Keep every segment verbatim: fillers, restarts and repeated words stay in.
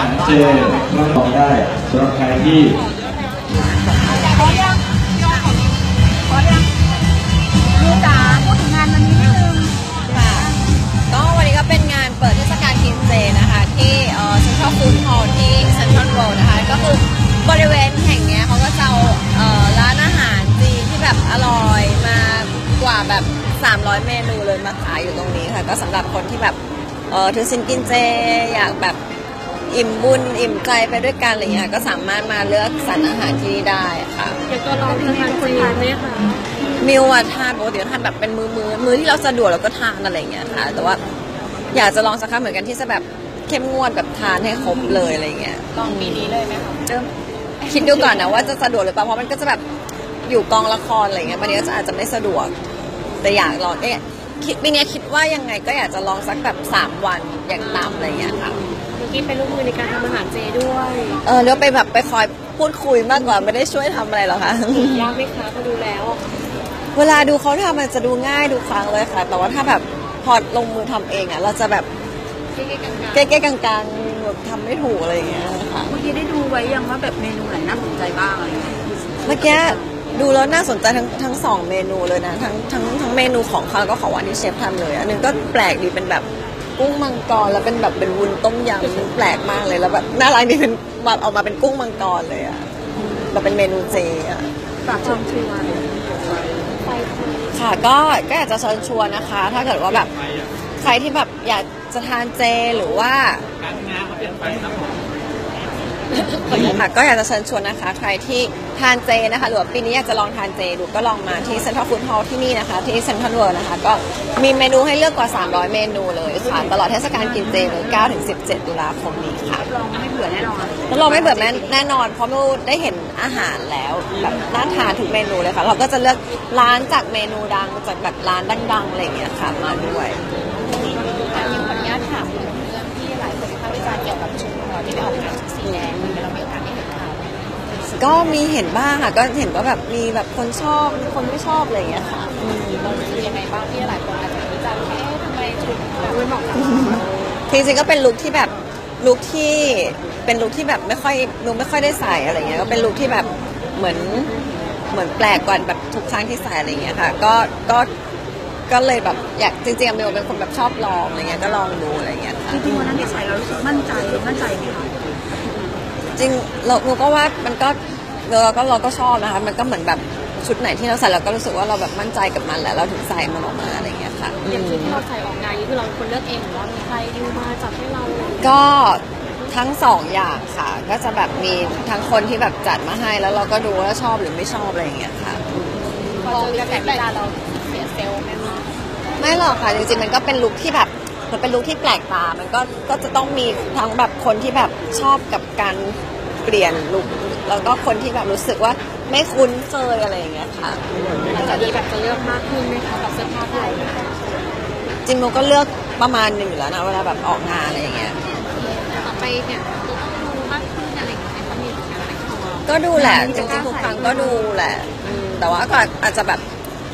ารเจก็ลองได้สำหรับใครที่ขอยังขอยังดูจ๋าพูดถึงงานวันนี้นิดนึงค่ะก็วันนี้ก็เป็นงานเปิดเทศกาลกินเจนะคะที่เอ่อเซ็นทรัลฟู้ดฮอลล์ที่เซ็นทรัลเวิลด์นะคะก็คือบริเวณแห่งนี้เขาก็จะเอาเอ่อร้านอาหารจีนที่แบบอร่อยมากว่าแบบสามร้อยเมนูเลยมาขายอยู่ตรงนี้ค่ะก็สำหรับคนที่แบบเออถือศีลกินเจอยากแบบอิ่มบุญอิ่มใจไปด้วยกันอะไรเงี้ยก็สามารถมาเลือกสรรอาหารที่นี่ได้ค่ะอยากตัวลองทานจีนไหมคะมิวอะทานปกติทานแบบเป็นมือมือมือที่เราสะดวกเราก็ทานอะไรเงี้ยค่ะแต่ว่าอยากจะลองสักครั้งเหมือนกันที่จะแบบเข้มงวดแบบทานให้ครบเลยอะไรเงี้ยลองปีนี้เลยไหมคะเริ่มคิดดูก่อนนะว่าจะสะดวกหรือเปล่าเพราะมันก็จะแบบอยู่กองละครอะไรเงี้ยวันนี้ก็จะอาจจะไม่สะดวกแต่อยากลองเนี่ยคิดปีนี้คิดว่ายังไงก็อยากจะลองสักแบบสามวันอย่างต่ำอะไรเงี้ยค่ะเมื่อกี้เป็นลูกมือในการทำอาหารเจด้วยเออแล้วไปแบบไปคอยพูดคุยมากกว่าไม่ได้ช่วยทำอะไรหรอกค่ะยากไหมคะพอดูแล้วเวลาดูเขาทำมันจะดูง่ายดูครั้งเลยค่ะแต่ว่าถ้าแบบพอลงมือทำเองอ่ะเราจะแบบเก๊ๆกลางๆแบบทำไม่ถูกอะไรอย่างเงี้ยค่ะเมื่อกี้ได้ดูไว้ยังว่าแบบเมนูไหนน่าสนใจบ้างอะไรเงี้ยเมื่อกี้ดูแล้วน่าสนใจทั้งทั้งสองเมนูเลยนะทั้งทั้งทั้งเมนูของเขาก็ของหวานที่เชฟทำเลยอันนึงก็แปลกดีเป็นแบบกุ้งมังกรแล้วเป็นแบบเป็นวุ้นต้มยำมันแปลกมากเลยแล้วแบบน่ารักดีเป็นแบบออกมาเป็นกุ้งมังกรเลยอ่ะแบบเป็นเมนูเจอ่ะฝากชมชวนค่ะก็ก็อยากจะเชิญชวนนะคะถ้าเกิดว่าแบบใครที่แบบอยากจะทานเจหรือว่าการงานเขาเปลี่ยนไปครับผมค่ะก็อยากจะเชิญชวนนะคะใครที่ทานเจนะคะหรือว่าปีนี้อยากจะลองทานเจดูก็ลองมาที่เซ็นทรัลฟู้ดฮอลล์ที่นี่นะคะที่เซ็นทรัลเวิลด์นะคะก็มีเมนูให้เลือกกว่าสามร้อยเมนูเลยค่ะตลอดเทศกาลกินเจเลยเก้าถึงสิบเจ็ดตุลาคมนี้ค่ะลองไม่เบื่อแน่นอนลองไม่เบื่อแน่นอนเพราะเราได้เห็นอาหารแล้วแบบน่าทานทุกเมนูเลยค่ะเราก็จะเลือกร้านจากเมนูดังจากแบบร้านดังๆอะไรอย่างเงี้ยค่ะมาด้วยยังขออนุญาตถามเรื่องที่หลายคนวิพากษ์วิจารณ์เกี่ยวกับชุดที่ไปออกงานชุดสีแดงเราไม่โอกาสได้เห็นข่าวก็มีเห็นบ้างค่ะก็เห็นว่าแบบมีแบบคนชอบมีคนไม่ชอบอะไรอย่างเงี้ยค่ะเราคือยังไงบ้างที่หลายคนอาจจะวิจารณ์ว่าเอ๊ะทำไมชุดแบบไม่เหมาะกับจริงๆก็เป็นลุคที่แบบลุคที่เป็นลุคที่แบบไม่ค่อยลุคไม่ค่อยได้ใส่อะไรเงี้ยก็เป็นลุคที่แบบเหมือนเหมือนแปลกกว่าแบบทุกครั้งที่ใส่อะไรเงี้ยค่ะก็ก็ก็เลยแบบอยากจริงๆเบลเป็นคนแบบชอบลองอะไรเงี้ยก็ลองดูอะไรเงี้ยจริงๆวันนั้นที่ใส่เรารู้สึกมั่นใจมั่นใจไหมคะจริงเราเราก็ว่ามันก็เราก็เราก็ชอบนะคะมันก็เหมือนแบบชุดไหนที่เราใส่เราก็รู้สึกว่าเราแบบมั่นใจกับมันแหละเราถึงใส่มันออกมาอะไรเงี้ยค่ะอย่างชุดที่เราใส่ออกงานนี่คือเราเป็นคนเลือกเองหรือว่ามีใครดิวมาจัดให้เราก็ทั้งสองอย่างค่ะก็จะแบบมีทั้งคนที่แบบจัดมาให้แล้วเราก็ดูว่าชอบหรือไม่ชอบอะไรอย่างเงี้ยค่ะพอเจอกระแสวิจารณ์เราเสียเซลล์ไหมคะไม่หรอกค่ะจริงๆมันก็เป็นลุคที่แบบมันเป็นลุคที่แปลกตามันก็ก็จะต้องมีทั้งแบบคนที่แบบชอบกับการเปลี่ยนลุคแล้วก็คนที่แบบรู้สึกว่าไม่คุ้นเคยอะไรอย่างเงี้ยค่ะหลังจากนี้แบบจะเลือกมากขึ้นไหมคะกับเสื้อผ้าที่เราจริงๆก็เลือกประมาณหนึ่งแล้วนะเวลาแบบออกงานอะไรอย่างเงี้ยต่อไปเนี่ยจะต้องดูมากขึ้นอะไรอย่างเงี้ยเขามีการแต่งตัวก็ดูแหละจริงๆทุกครั้งก็ดูแหละแต่ว่าก็อาจจะแบบ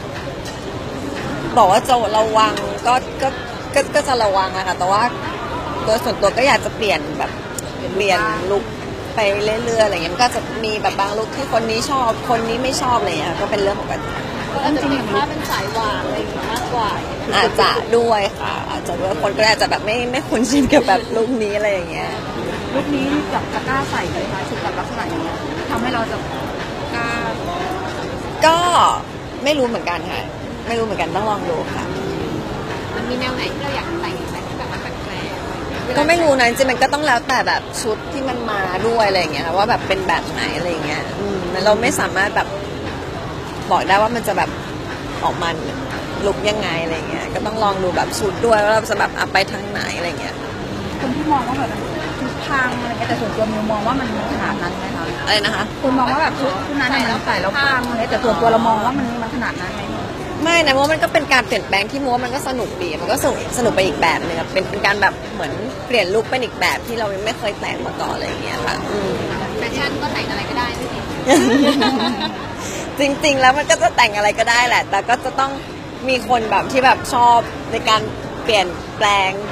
บอกว่าจะระวังก็ก็ก็ก็จะระวังอะค่ะแต่ว่าโดยส่วนตัวก็อยากจะเปลี่ยนแบบเปลี่ยนลุคไปเรื่อยๆอะไรเงี้ยมันก็จะมีแบบบางลุคที่คนนี้ชอบคนนี้ไม่ชอบอะไรเงี้ยก็เป็นเรื่องของกันอาจจะเป็นผ้าเป็นสายหวานอะไรอย่างเงี้ยมากกว่าอาจจะด้วยค่ะอาจจะด้วยคนก็อาจจะแบบไม่ไม่คุ้นชินกับแบบลุคนี้อะไรอย่างเงี้ยลุคนี้กับจะกล้าใส่เลยค่ะชุดแบบลักษณะอย่างเงี้ยทำให้เราจะกล้าก็ไม่รู้เหมือนกันค่ะไม่รู้เหมือนกันต้องลองดูค่ะมันมีแนวไหนที่เราอยากแต่งแต่ที่แบบมันแปลกก็ไม่รู้นะจริงมันก็ต้องแล้วแต่แบบชุดที่มันมาด้วยอะไรอย่างเงี้ยว่าแบบเป็นแบบไหนอะไรอย่างเงี้ยเราไม่สามารถแบบบอกได้ว่ามันจะแบบออกมาลุกยังไงอะไรเงี้ยก็ต้องลองดูแบบชุดด้วยว่าเราจะแบบไปทางไหนอะไรเงี้ยคนที่มองว่าแบบชุดทางอะไรเงี้ยแต่ส่วนตัวมิวมองว่ามันขนาดนั้นไหมคะอะไรนะคะคุณมองว่าแบบชุดนั้นมันใส่แล้วพังอะไรแต่ส่วนตัวเรามองว่ามันมันขนาดนั้นไหมไม่นะว่ามันก็เป็นการเปลี่ยนแปลงที่มัวมันก็สนุกดีมันก็สนุกสนุกไปอีกแบบนึงเป็นเป็นการแบบเหมือนเปลี่ยนลุคเป็นอีกแบบที่เราไม่เคยแต่งมาก่อนอะไรอย่างเงี้ยค่ะแฟชั่นก็แต่งอะไรก็ได้ไม่ผิดจริงๆแล้วมันก็จะแต่งอะไรก็ได้แหละแต่ก็จะต้องมีคนแบบที่แบบชอบในการเปลี่ยนแปลง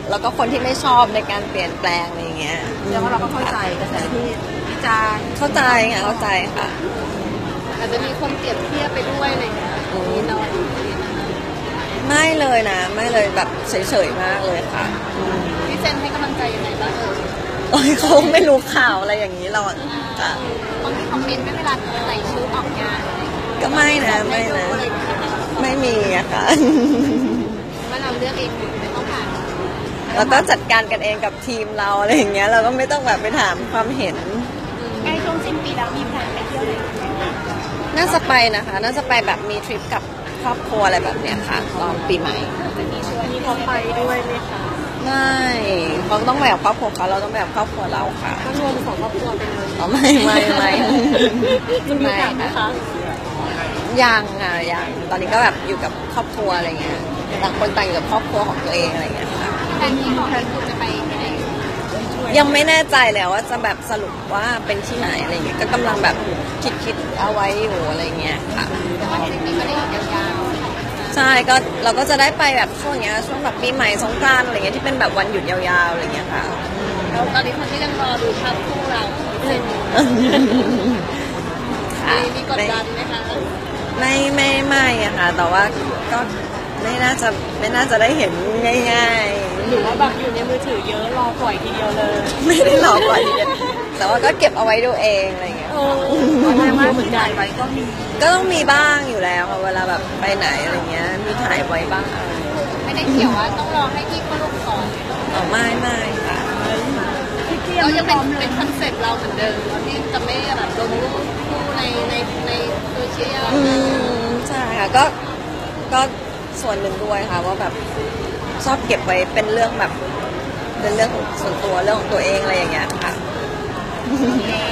แล้วก็คนที่ไม่ชอบในการเปลี่ยนแปลงอะไรอย่างเงี้ยเรียกว่าเราก็เข้าใจกระแสที่วิจารณ์เข้าใจค่ะเข้าใจค่ะอาจจะมีคนเปรียบเทียบไปด้วยอะไรอย่างเงี้ยนี่เราไม่เลยนะ ไม่เลยแบบเฉยๆมากเลยค่ะพี่เซนให้กำลังใจยังไงบ้างเออโอ้ยเขาไม่รู้ข่าวอะไรอย่างนี้หรอกจ้ะบางทีคอมเมนต์ไม่เวลาใส่ชุดออกงานอะไรอย่างเงี้ยก็ไม่นะไม่นะอะไรอย่างเงี้ยไม่มีอะค่ะว่าเราเลือกเองไม่ต้องผ่านเราก็จัดการกันเองกับทีมเราอะไรอย่างเงี้ยเราก็ไม่ต้องแบบไปถามความเห็นใกล้ช่วงสิ้นปีแล้วมีแผนไปเที่ยวไหนไหมน่าจะไปนะคะ น่าจะไปแบบมีทริปกับครอบครัวอะไรแบบเนี้ยค่ะตอนปีใหม่จะมีชวนที่เขาไปด้วยไหมคะไม่เขาต้องไปกับครอบครัวเขาเราต้องไปกับครอบครัวเราค่ะก็รวมสองครอบครัวไปเลยอ๋อไม่ไม่ไม่มันมีแผนไหมคะยังอ่ะยังตอนนี้ก็แบบอยู่กับครอบครัวอะไรเงี้ยต่างคนต่างอยู่กับครอบครัวของตัวเองอะไรเงี้ยค่ะแผนที่ของคุณจะไปที่ไหนยังไม่แน่ใจเลยว่าจะแบบสรุปว่าเป็นที่ไหนอะไรเงี้ยก็กำลังแบบคิดคิดเอาไว้อยู่อะไรเงี้ยค่ะแต่ว่าทริปนี้ไม่ได้อยู่ยาวใช่ก็เราก็จะได้ไปแบบช่วงเนี้ยช่วงแบบปีใหม่สงกรานต์อะไรเงี้ยที่เป็นแบบวันหยุดยาวๆอะไรเงี้ยค่ะๆแล้วตอนนี้คนที่ยังรอดูภาพคู่เราเซ็นค่ะมีกดดันไหมคะไม่ไม่ไม่อะค่ะ แต่ว่าก็ไม่น่าจะไม่น่าจะได้เห็นง่ายๆหรือว่าแบบอยู่ในมือถือเยอะรอปล่อยทีเดียวเลยไม่ได้หลอกไว้แต่ว่าก็เก็บเอาไว้ดูเองอะไรเงี้ยโอ้แม่ว่าเหมือนกันไว้ก็มีก็ต้องมีบ้างอยู่แล้วค่ะเวลาแบบไปไหนอะไรเงี้ยมีถ่ายไว้บ้างไม่ได้เกี่ยวว่าต้องรอให้พี่เขาลงก่อนอ๋อไม่ไม่ค่ะเรายังเป็นเป็นคอนเซ็ปต์เราเหมือนเดิมที่จะไม่แบบลงรูปคู่ในในในโซเชียลอืมใช่ค่ะก็ก็ส่วนหนึ่งด้วยค่ะว่าแบบชอบเก็บไว้เป็นเรื่องแบบเป็นเรื่องของส่วนตัวเรื่องของตัวเองอะไรอย่างเงี้ยค่ะโอเค